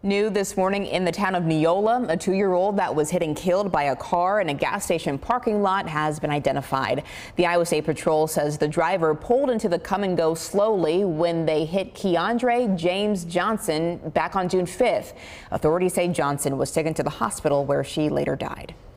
New this morning in the town of Neola, a 2-year-old that was hit and killed by a car in a gas station parking lot has been identified. The Iowa State Patrol says the driver pulled into the come and go slowly when they hit Keandre James Johnson back on June 5th. Authorities say Johnson was taken to the hospital where she later died.